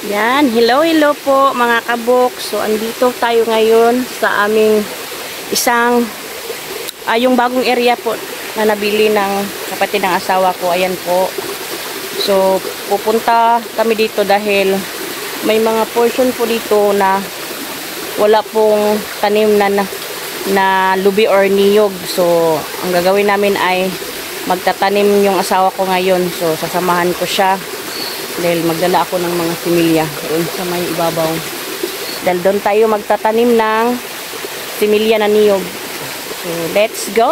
Yan, hello po mga kabok. So, andito tayo ngayon sa aming isang, yung bagong area po na nabili ng kapatid ng asawa ko. Ayan po. So, pupunta kami dito dahil may mga portion po dito na wala pong tanim na lubi or niyog. So, ang gagawin namin ay magtatanim yung asawa ko ngayon. So, sasamahan ko siya. Dahil magdala ako ng mga similya doon sa may ibabaw. Dahil doon tayo magtatanim ng similya na niyog. So, let's go!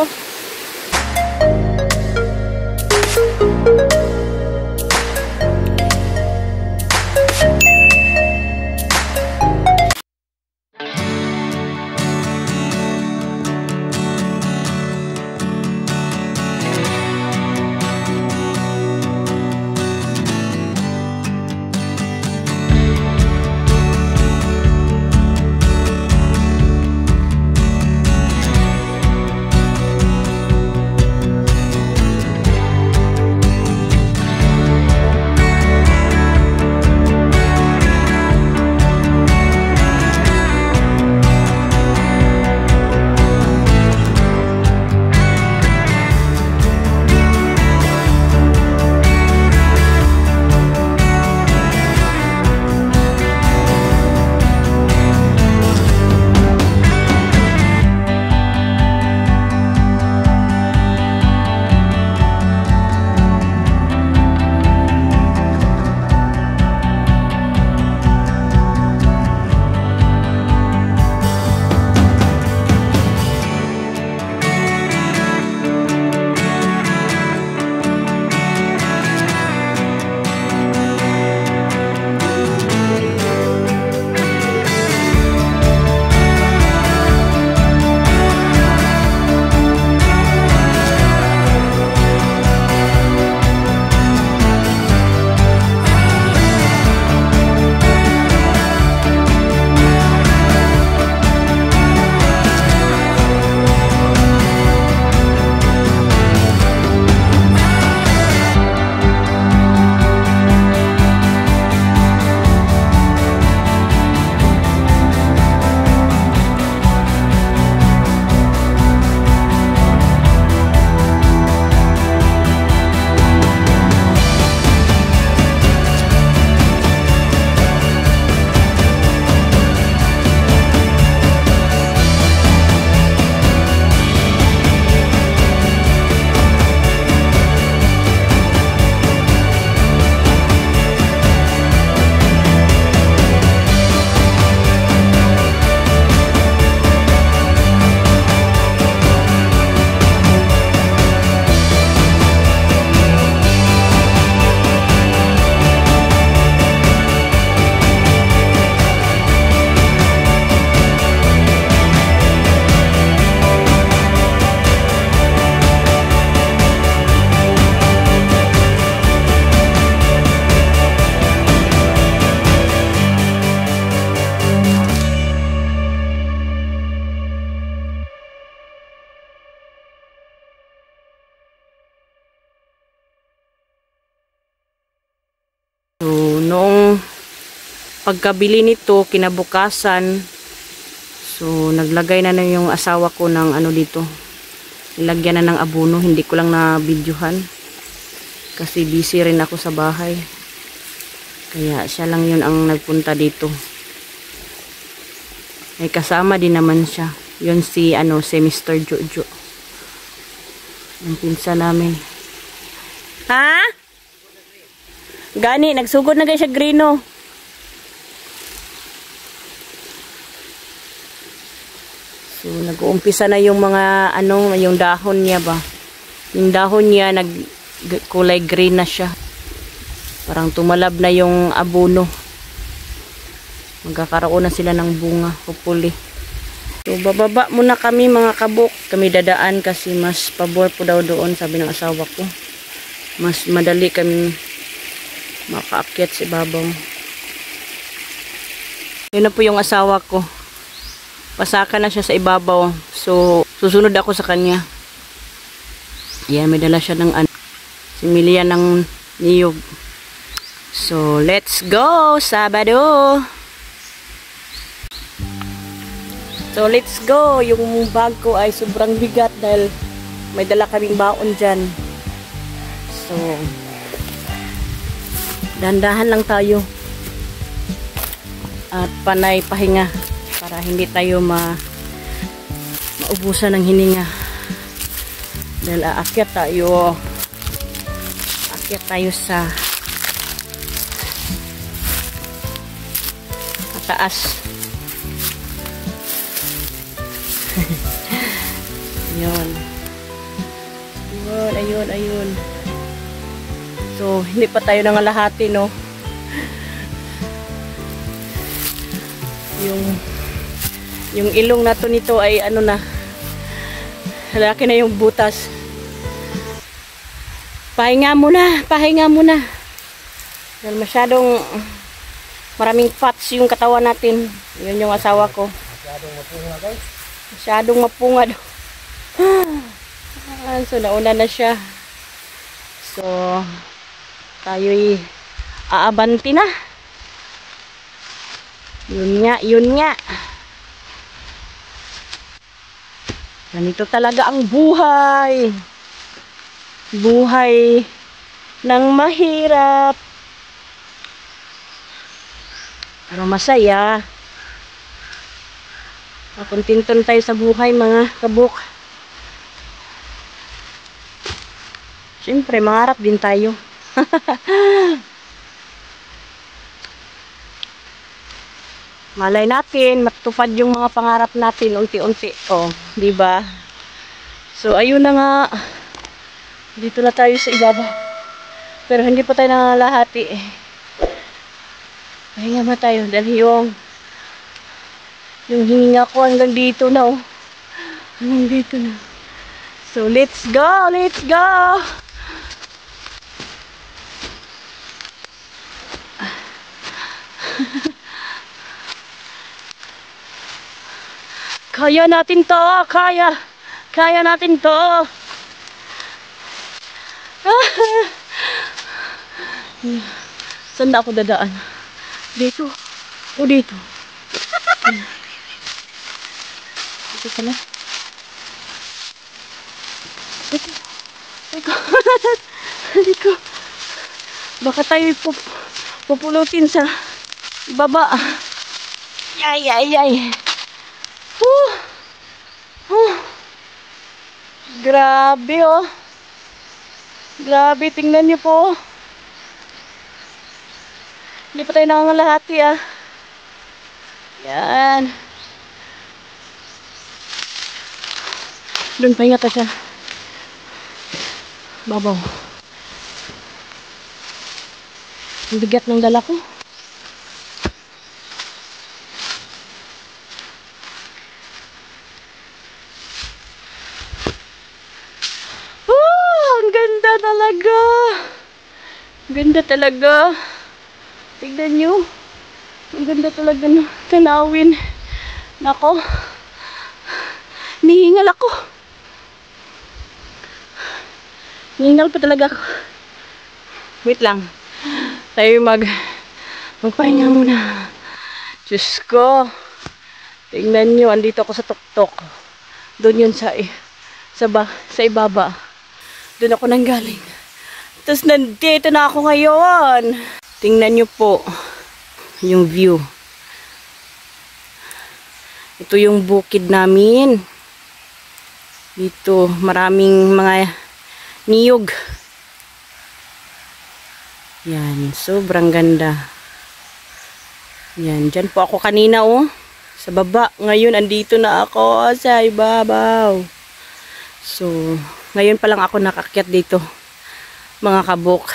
So, noong pagkabili nito, kinabukasan, so, naglagay na yung asawa ko ng ano dito. Nilagyan na ng abono. Hindi ko lang na-videohan. Kasi busy rin ako sa bahay. Kaya siya lang yun ang nagpunta dito. May kasama din naman siya. Yun si Mr. Jojo. Ang pinsa namin. Ha? Gani, nagsugod na guys siya grino. So, nag-uumpisa na yung mga, yung dahon niya ba. Yung dahon niya, kulay green na siya. Parang tumalab na yung abono. Magkakaroon na sila ng bunga, hopefully. So, bababa muna kami mga kabok. Kami dadaan kasi mas pabor po daw doon, sabi ng asawa ko. Mas madali kami makaakyat sa ibabaw. Yun na po yung asawa ko. Pasaka na siya sa ibabaw. So, susunod ako sa kanya. Ayan, may dala siya ng similya ng niyog. So, let's go! Sabado! So, let's go! Yung bag ko ay sobrang bigat dahil may dala kaming baon dyan. So, dandahan lang tayo. At panay pahinga para hindi tayo maubusan ng hininga. Dahil aakyat tayo sa taas. Yun. Ayun. So, hindi pa tayo nangalahati, no? Yung ilong na to nito ay ano na, laki na yung butas. Pahinga muna. Dahil masyadong maraming fats yung katawan natin. Yun yung asawa ko. Masyadong mapungad. So, nauna na siya. So, tayo'y aabanti na. Yun nga. Ganito talaga ang buhay. Buhay ng mahirap. Pero masaya. Makuntinton tayo sa buhay, mga kabuk. Siyempre, mangarap din tayo. Malay natin, matupad yung mga pangarap natin unti-unti. Oh, di ba? So, ayun na nga. Dito na tayo sa ibaba. Pero hindi pa tayo nangalahati. Pahinga ba tayo? Dahil yung hininga ko hanggang dito na, oh. Hanggang dito na. So, let's go! Let's go! Kaya natin to! Kaya natin to! Saan na ako dadaan? Dito. O dito. Dito pala. Dito. Baka tayo pupulutin sa baba. Ay. Grabe, oh. Grabe, tingnan niyo po. Hindi pa tayo nangangalahati, ah. Yan. Doon, pahinga tayo siya. Babaw. Ang bigat ng dala ko. Ang ganda talaga. Ganda talaga. Tignan nyo. Ang ganda talaga na tanawin. Nako. Nihingal ako. Nihingal pa talaga ako. Wait lang. Tayo magpahinga muna. Diyos ko. Tingnan nyo. Andito ako sa tuktok. Doon yun sa ibaba. Doon ako nanggaling. Tapos nandito na ako ngayon. Tingnan nyo po yung view. Ito yung bukid namin. Dito maraming mga niyog. Yan, sobrang ganda. Yan, dyan po ako kanina, oh. Sa baba. Ngayon, andito na ako sa ibabaw. So, ngayon pa lang ako nakakyat dito, mga kabuk.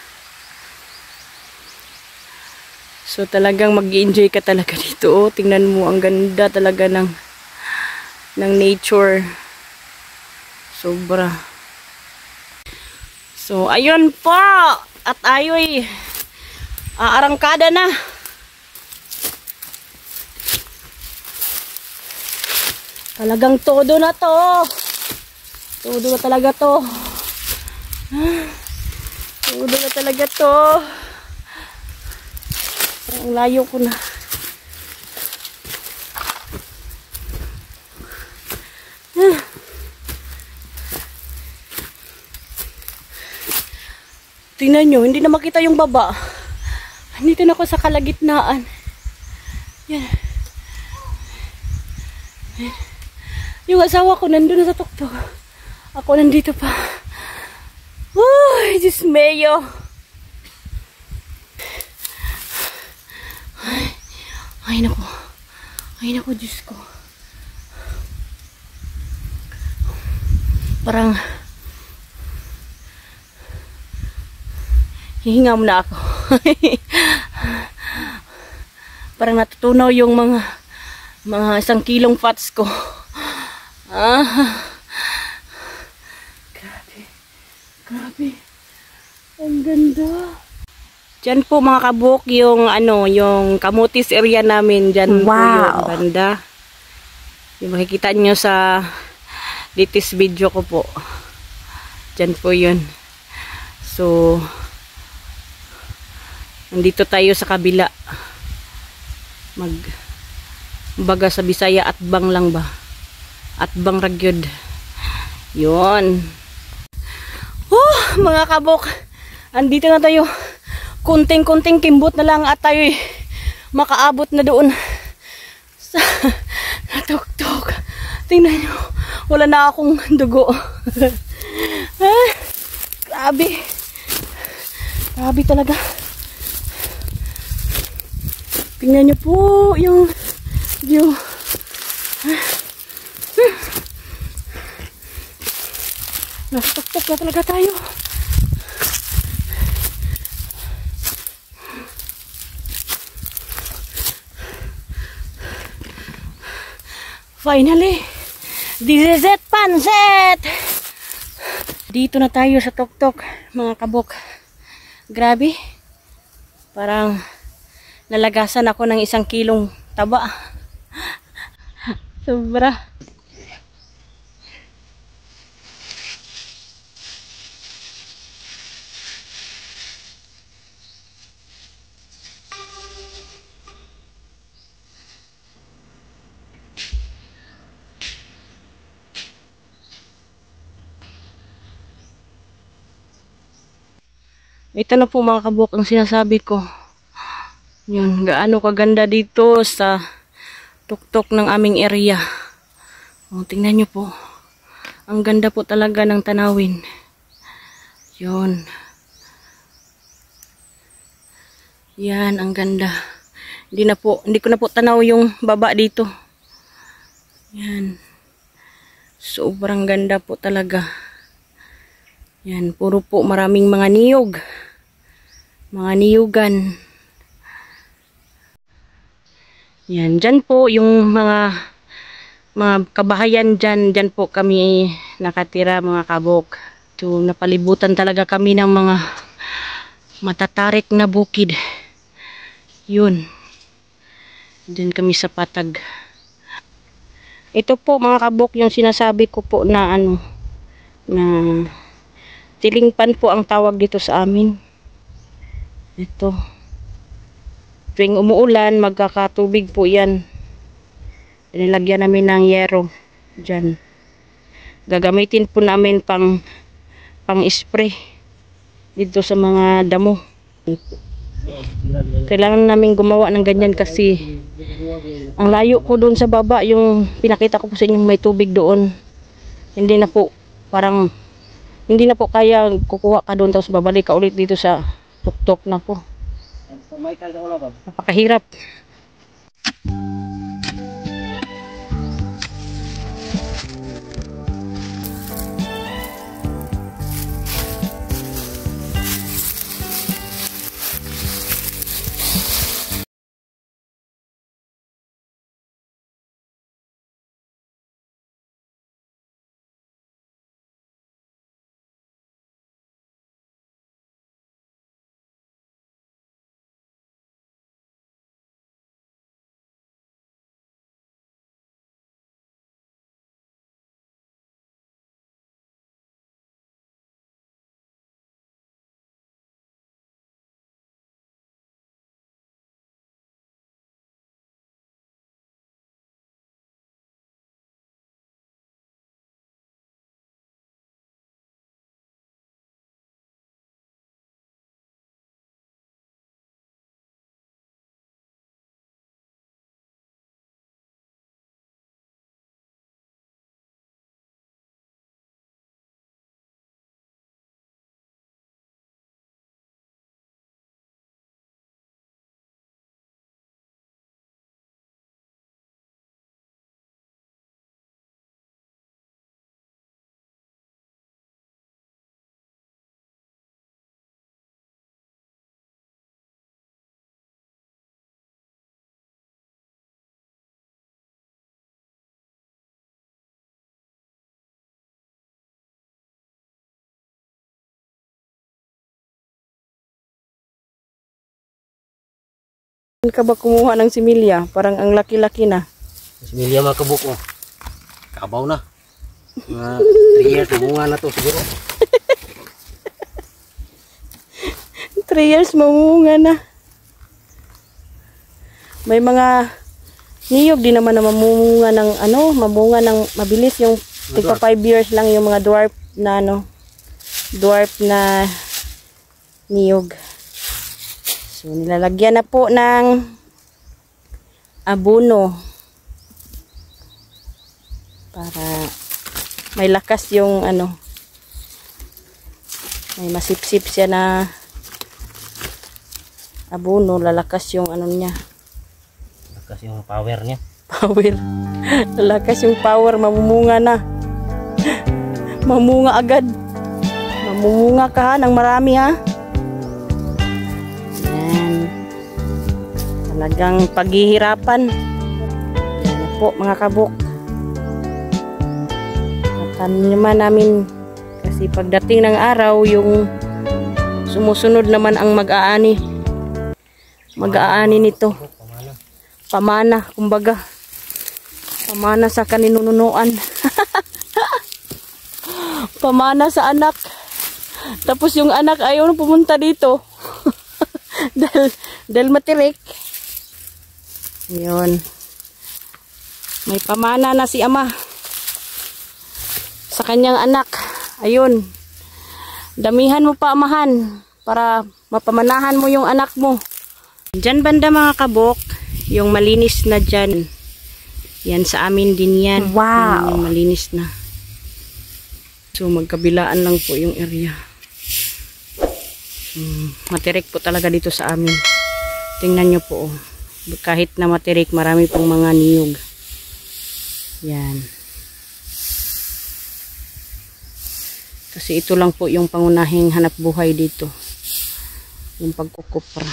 So, talagang mag-enjoy ka talaga dito. Oh, tingnan mo, ang ganda talaga ng nature. Sobra. So, ayun po. At ayoy, aarangkada na. Talagang todo na to. Todo na talaga to. Todo na talaga to. Ang layo ko na. Tingnan nyo, hindi na makita yung baba. Nandito na ako sa kalagitnaan. Yan. Yung asawa ko nandun na sa tuktok. Ako nandito pa. Uy, Diyos mayo. Ay, naku. Ay, naku, Diyos ko. Parang hihinga muna ako. Parang natutunaw yung mga 1 kilong fats ko. Grabe. Ang ganda. Diyan po mga kabuk yung yung Kamutis area namin. Diyan po yung banda. Yung makikita nyo sa latest video ko po. Diyan po yun. So, nandito tayo sa kabila. Baga sa Bisaya, atbang lang ba? Atbang ragyod. Yun. Mga kabok, andito na tayo. Kunting-kunting kimbot na lang at tayo makaabot na doon sa natuktok. Tingnan nyo, wala na akong dugo. Grabe. Grabe talaga. Tingnan nyo po yung view. Natuktok na talaga tayo. Finally, this is it, Pansit! Dito na tayo sa tuktok, mga kabok. Grabe. Parang nalagasan ako ng 1 kilong taba. Sobra. Ito na po mga kabuk ang sinasabi ko. Yun, gaano kaganda dito sa tuktok ng aming area. O, tingnan nyo po. Ang ganda po talaga ng tanawin. Yun. Yan, ang ganda. Hindi ko na po tanaw yung baba dito. Yan. Sobrang ganda po talaga. Yan, puro po maraming mga niyog. Mga niyugan. Yan, dyan po yung mga kabahayan dyan. Dyan po kami nakatira mga kabok. So, napalibutan talaga kami ng mga matatarik na bukid. Yun. Dyan kami sa patag. Ito po mga kabok yung sinasabi ko po na na tilingpan po ang tawag dito sa amin. Ito. Tuwing umuulan, magkakatubig po yan. Nilagyan namin ng yero. Diyan. Gagamitin po namin pang spray. Dito sa mga damo. Kailangan namin gumawa ng ganyan kasi ang layo ko doon sa baba, yung pinakita ko po sa inyo may tubig doon. Hindi na po kaya kukuha ka doon tapos babalik ka ulit dito sa tuktok na po. Napakahirap. Saan ka ba kumuha ng similya? Parang ang laki-laki na. Similya mga kabuk mo. Kabaw na. Mga 3 years bunga na to siguro. 3 years mamunga na. May mga niyog din naman na mamunga ng mamunga ng mabilis yung tigpa 5 years lang yung mga dwarf na dwarf na niyog. So nilalagyan na po ng abono para may lakas yung may masipsip siya na abono, lalakas yung niya. Lakas yung power niya. Power. Lalakas yung power, mamumunga na. Mamunga agad. Mamumunga ka ng marami ha. Yan. Talagang paghihirapan. Yan na po mga kabuk. Naman namin kasi pagdating ng araw yung sumusunod naman ang mag-aani nito, pamana kumbaga, pamana sa kaninunuan. Pamana sa anak, tapos yung anak ayaw na pumunta dito. dahil matirik. Yun, may pamana na si ama sa kanyang anak. Ayun. Damihan mo pa amahan para mapamanahan mo yung anak mo. Diyan banda mga kabok, yung malinis na dyan. Yan sa amin din yan. Wow. Yung malinis na. So magkabilaan lang po yung area. Matirik po talaga dito sa amin. Tingnan nyo po. Kahit na matirik, marami pong mga niyog. Yan. Kasi ito lang po yung pangunahing hanap buhay dito. Yung pagkukupra.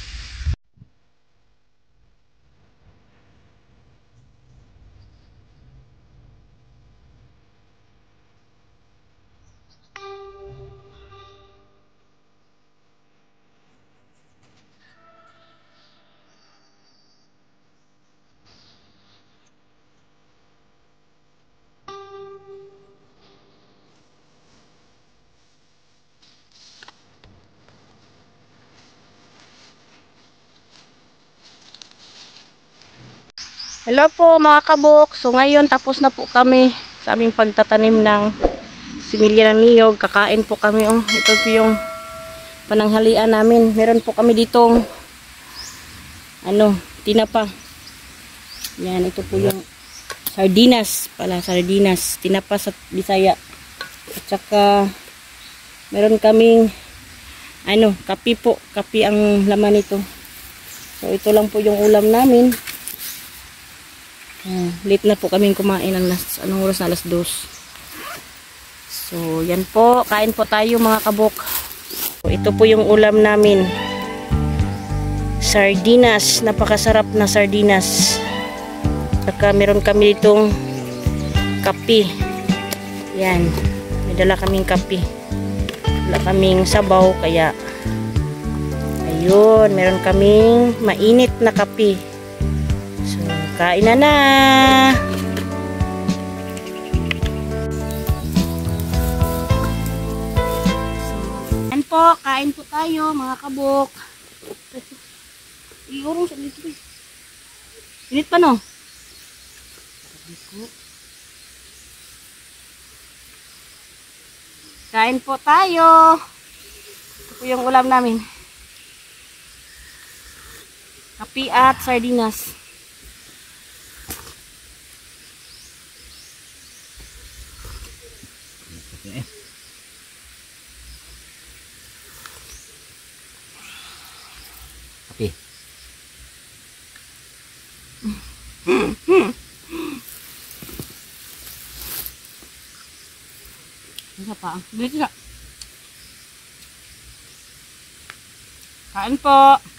Hello po mga kabok. So ngayon tapos na po kami sa aming pagtatanim ng similya ng niyog. Kakain po kami. Ito po yung pananghalian namin. Meron po kami ditong tinapa. Yan, ito po yung sardinas pala, sardinas. Tinapa sa Bisaya. At saka meron kaming kape po. Kape ang laman nito. So ito lang po yung ulam namin. Late na po kaming kumain ng anong oras na, 2:00. So yan po, kain po tayo mga kabok. So, ito po yung ulam namin, sardinas, napakasarap na sardinas. Saka meron kami ditong kape. Yan, may dala kaming kape, wala kaming sabaw, kaya ayun, meron kaming mainit na kape. Kain na. Yan po, kain po tayo mga kabok. Iurong sa dito. Init pa no? Kain po tayo. Ito po yung ulam namin. Kape at sardinas. Kape. Isa pa. Bilis ka. Kain po.